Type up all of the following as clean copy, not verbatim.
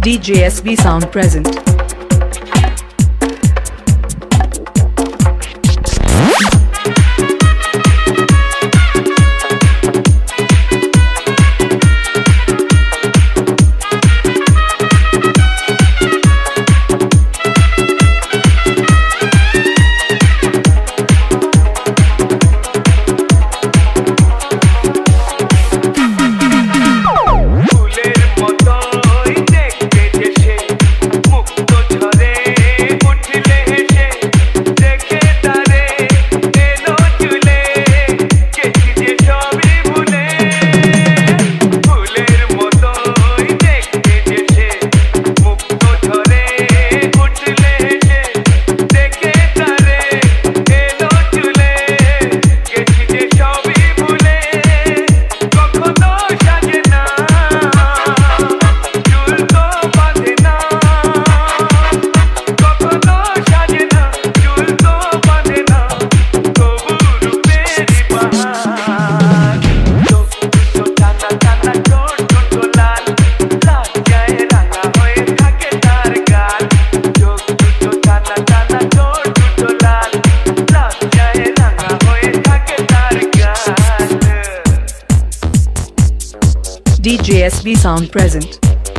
DJ SB Sound present. DJ SB Sound present.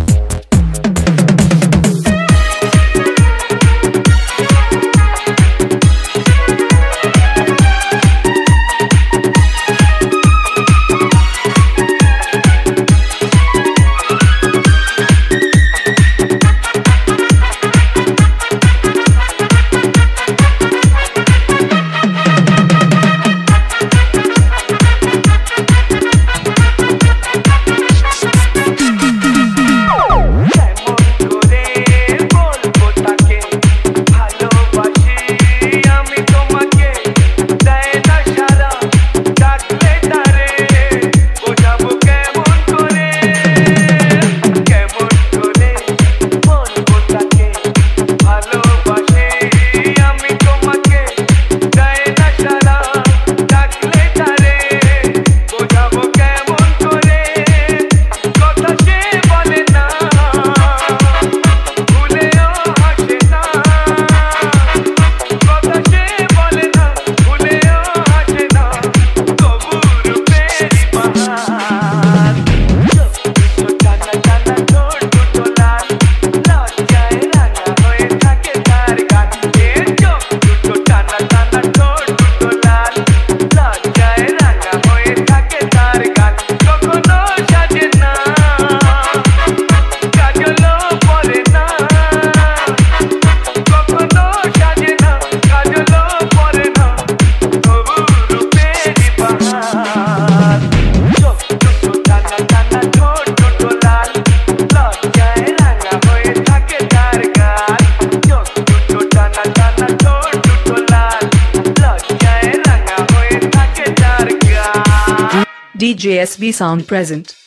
DJ SB Sound present.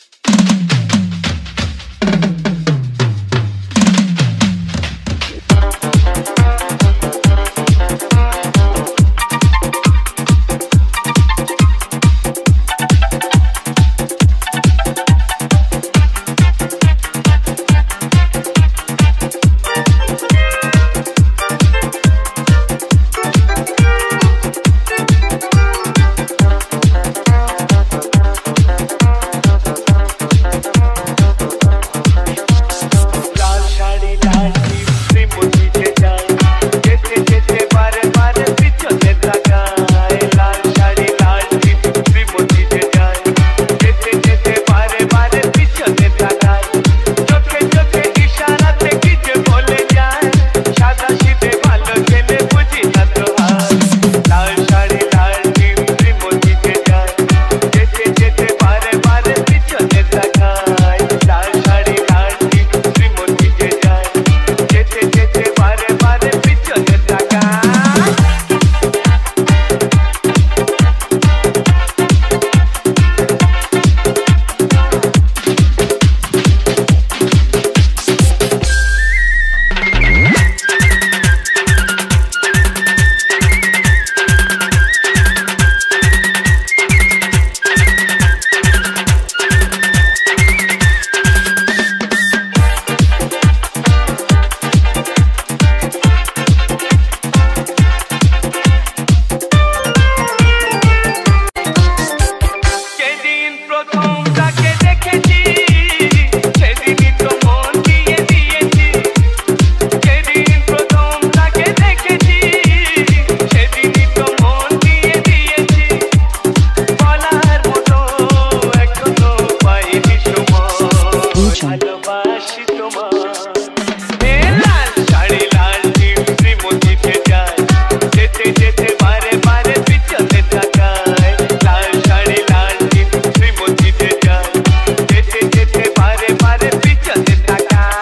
ভালোবাসি তোমার এ লাল শাড়ি লাল টিপ শ্রীমতীতে যায় যেতে যেতে বারে বারে পিছনে তাকায় লাল শাড়ি লাল টিপ শ্রীমতীতে যায় যেতে যেতে বারে বারে পিছনে তাকায়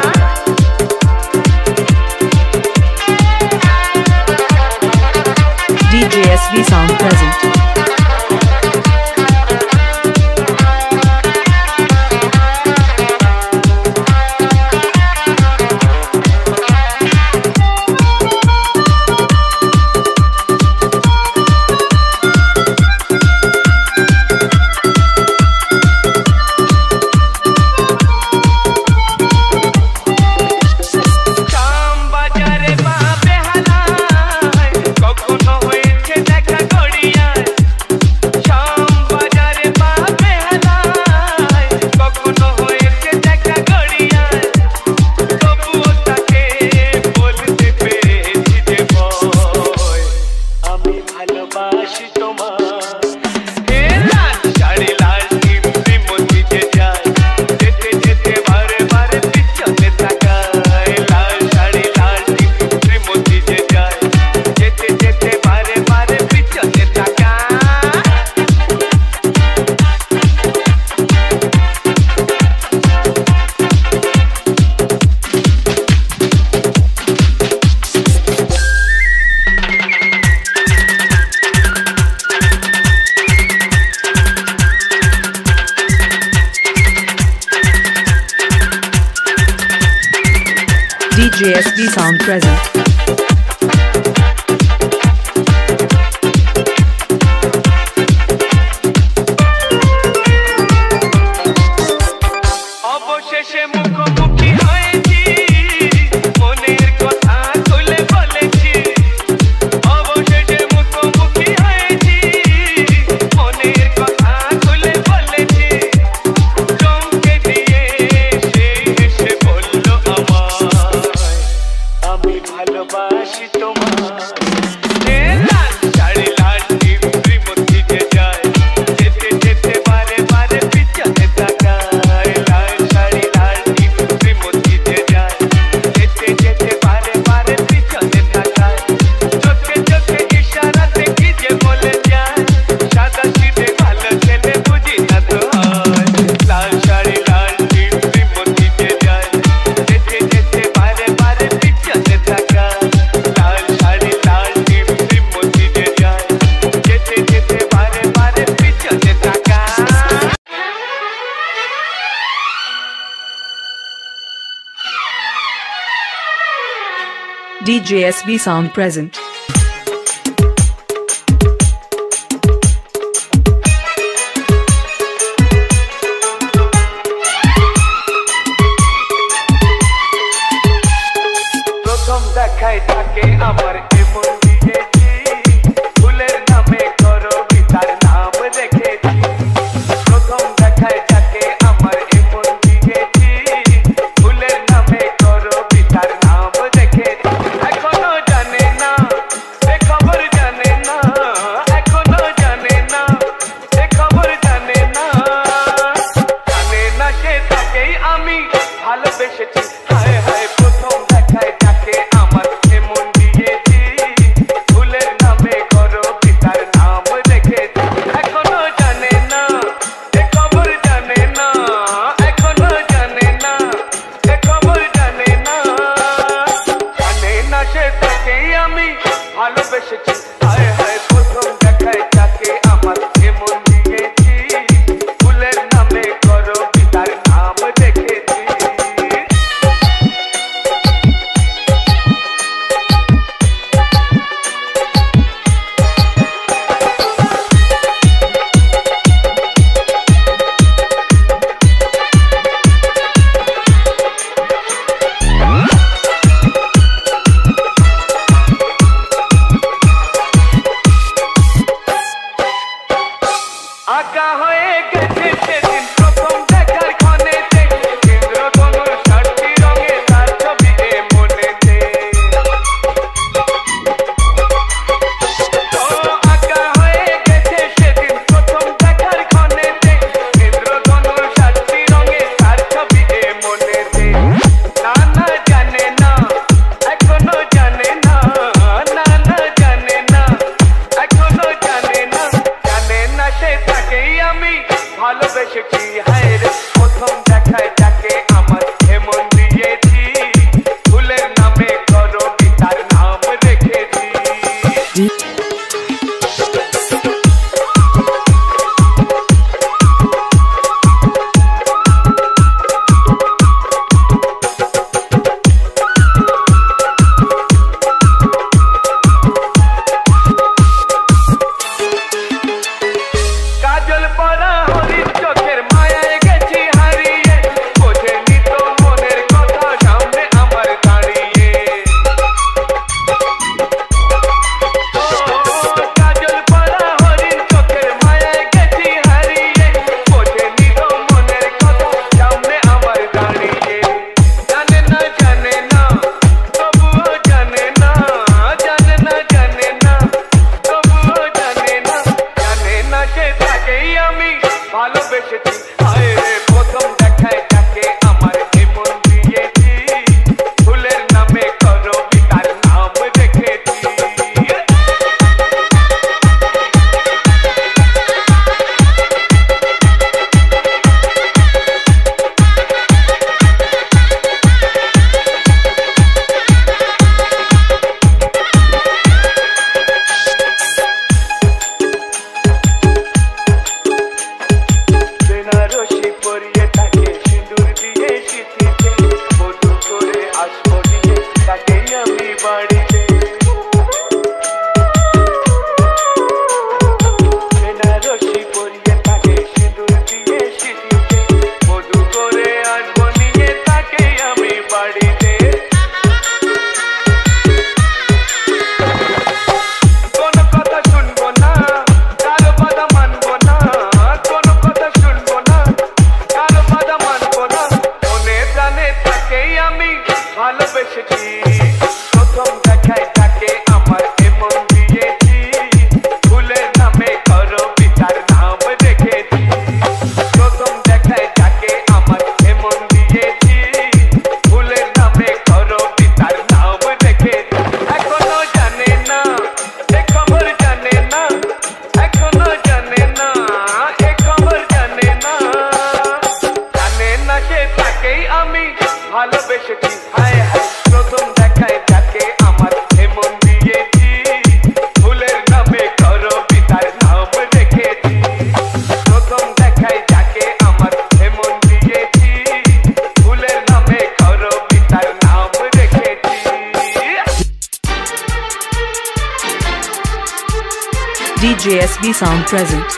DJ SB Sound present. DJ SB Sound present. অবশেষে মুখোমুখি হয়েছি মনের কথা খুলে বলেছি অবশেষে মুখোমুখি হয়েছি মনের কথা খুলে বলেছি চমকে দিয়ে সে এসে বলল আমায় আমি ভালোবাসি তোমায় এ লাল শাড়ি লাল টিপ শ্রীমতীতে যায় যেতে যেতে বারে বারে পিছনে তাকায় লাল শাড়ি লাল টিপ শ্রীমতীতে যায় যেতে যেতে বারে বারে পিছনে তাকায় চোখে চোখে ইশারাতে কি যে বলে যায় সাদা সিধে ভালো ছেলে বুঝি না তো হয় লাল শাড়ি লাল টিপ শ্রীমতীতে যায় যেতে যেতে বারে বারে পিছনে তাকায় লাল শাড়ি লাল টিপ শ্রীমতীতে যায় যেতে যেতে বারে বারে পিছনে তাকায় DJ SB Sound present. প্রথম দেখায় তাকে আমার এমন দিয়েছি ফুলের নামে করবিতার নাম রেখেছি প্রথম দেখায় তাকে আমার এমন দিয়েছি ফুলের নামে করবিতার নাম রেখেছি এখনো জানে না এ খবর জানে না এখনো জানে না এ খবর জানে না জানে না সে তাকেই আমি ভালোবেসেছি হায় হায় প্রথম দেখায় তাকে আমার এমন দিয়েছি ফুলের নামে করবিতার নাম রেখেছি এখনো জানে না এ খবর জানে না এখনো জানে না এ খবর জানে না জানে না সে তাকেই আমি ভালোবেসেছি হায় হায় প্রথম দেখায় তাকে আমার এমন দিয়েছি ফুলের নামে করবিতার নাম রেখেছি ভালোবেসেছি প্রথম দেখায় তাকে আমার এমন দিয়েছি ফুলের নামে করো পিতার নাম রেখেছি প্রথম দেখায় তাকে আমার এমন দিয়েছি ফুলের নামে করো পিতার নাম রেখেছি এখনো জানে না এ খবর জানে না এখনো জানে না এ খবর জানে না জানে না সে তাকেই আমি ভালোবেসেছি হায় হায় প্রথম দেখায় যাকে আমার এমন দিয়েছি ফুলের নামে করো পিতার নাম রেখেছি প্রথম দেখায় যাকে আমার এমন দিয়েছি ফুলের নামে করো পিতার নাম রেখেছি DJ SB Sound present.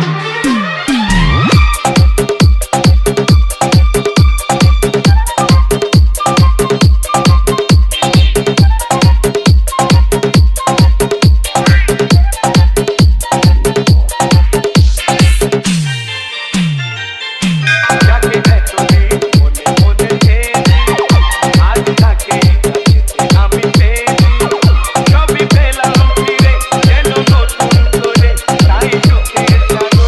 যাকে এতদিন মনে মনে চেয়েছি আজ তাকেই কাছেতে আমি পেয়েছি সবই পেলাম ফিরে যেন নতুন করে তাই চোখের সাগরে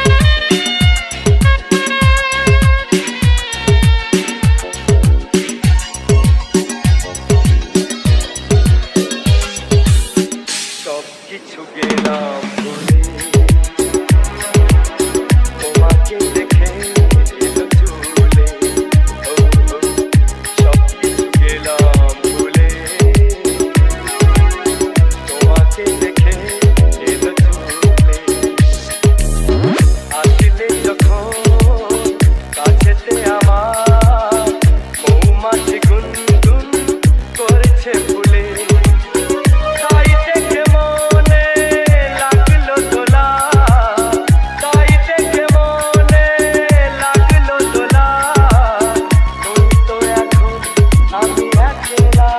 গেলাম ভুলে তোমাকে দেখে এলো চুলে সব কিছু গেলাম ভুলে তোমাকে দেখে এলো চুলে আসলে যখন কাছেতে আমার মৌমাছি গুনগুন করছে ফুলে তাই দেখে মনে লাগলো দোলা তাই দেখে মনে লাগলো দোলা তুই তো এখন আমি একলা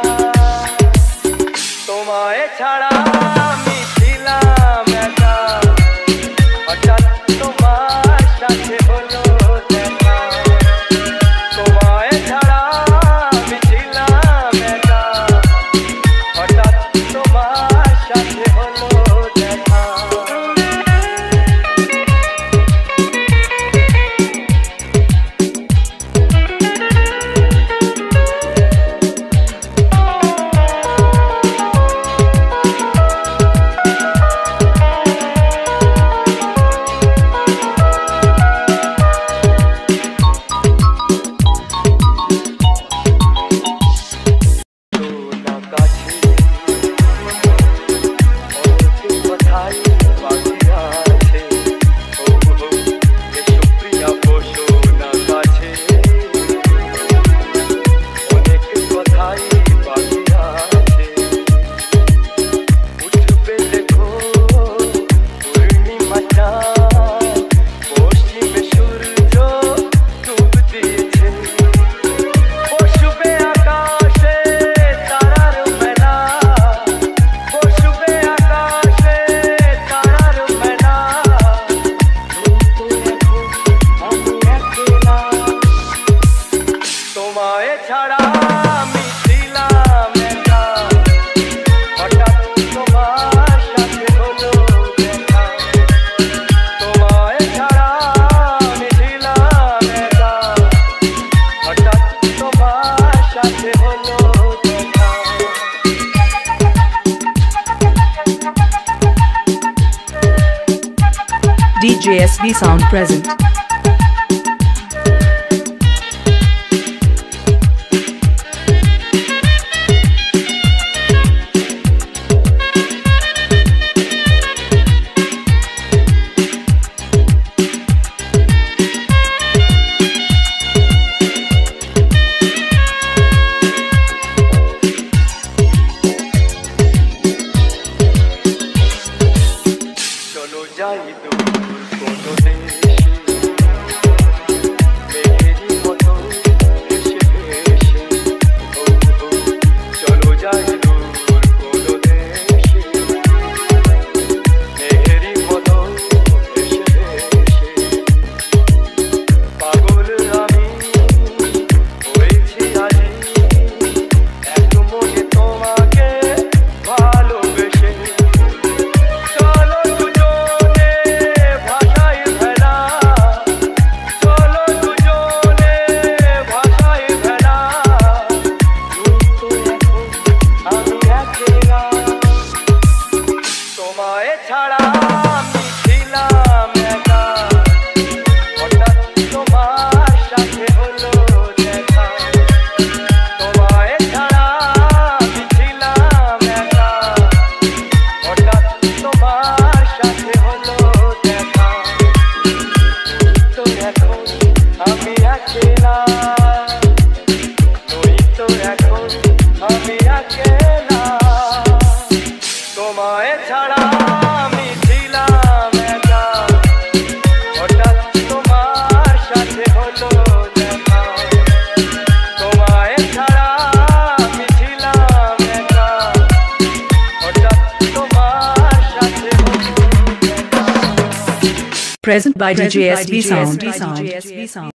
তোমায় ছাড়া আমি ছিলাম একা হঠাৎ তোমার সাথে হলো দেখা তোমায় ছাড়া আমি ছিলাম একা হঠাৎ তোমার সাথে হলো দেখা তোমায় ছাড়া আমি ছিলাম একা হঠাৎ তোমার সাথে হলো দেখা তোমায় ছাড়া আমি ছিলাম একা হঠাৎ তোমার সাথে হলো দেখা DJ SB Sound present. চলো যাই দূর কোনো দেশে মেঘেরই মতো ভেসে ভেসে চলো যাই দূর কোনো দেশে মেঘেরই মতো ভেসে ভেসে পাগল আমি হয়েছি আজি এক মনে তোমাকে ভালোবেসে চলো দুজনে ভাষায় ভেলা চলো দুজনে ভাষায় ভেলা তুই তো এখন আমি একলা তোমায় ছাড়া আমি ছিলাম একা হঠাৎ তোমার সাথে হলো দেখা তোমায় ছাড়া আমি ছিলাম একা হঠাৎ তোমার সাথে হলো দেখা তো এখন আমি একলা তুই তো এখন আমি একলা তোমায় ছাড়া আমি ছিলাম একা হঠাৎ তোমার সাথে হলো দেখা তোমায় ছাড়া আমি ছিলাম একা হঠাৎ তোমার সাথে হলো দেখা Present by DJ SB Sound.